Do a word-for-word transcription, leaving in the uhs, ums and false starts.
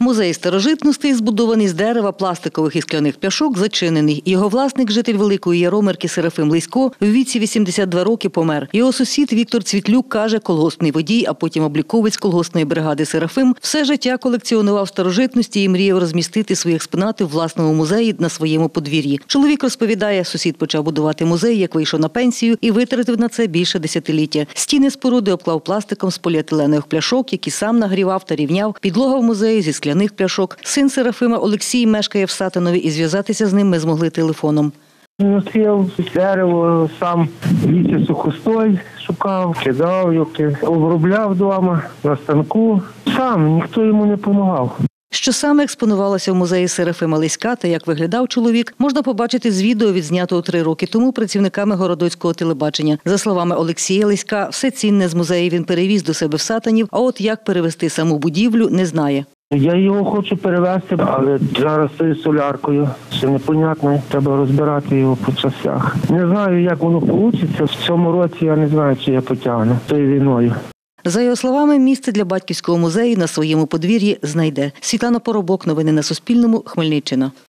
Музей старожитностей, збудований з дерева, пластикових і скляних пляшок, зачинений. Його власник, житель Великої Яромирки Серафим Лисько, в віці вісімдесят два роки помер. Його сусід Віктор Цвітлюк каже, колгоспний водій, а потім обліковець колгоспної бригади «Серафим», все життя колекціонував старожитності і мріяв розмістити свої експонати в власному музеї на своєму подвір'ї. Чоловік розповідає, сусід почав будувати музей, як вийшов на пенсію, і витратив на це більше десятиліття. Стіни споруди обклав пластиком з поліетиленових пляшок, які сам нагрівав та рівняв. Підлога в музеї зі скляних пляшок. Син Серафима Олексій мешкає в Сатанові, і зв'язатися з ним ми змогли телефоном. Носив дерево, сам лісі сухостой шукав, кидав, юки, обробляв вдома на станку. Сам, ніхто йому не допомагав. Що саме експонувалося в музеї Серафима Лиська та як виглядав чоловік, можна побачити з відео, відзнятого три роки тому працівниками городоцького телебачення. За словами Олексія Лиська, все цінне з музею він перевіз до себе в Сатанів, а от як перевезти саму будівлю, не знає. Я його хочу перевезти, але зараз з соляркою. Ще непонятно, треба розбирати його по часах. Не знаю, як воно вийде. В цьому році я не знаю, чи я потягну тою війною. За його словами, місце для батьківського музею на своєму подвір'ї знайде. Світлана Поробок, новини на Суспільному, Хмельниччина.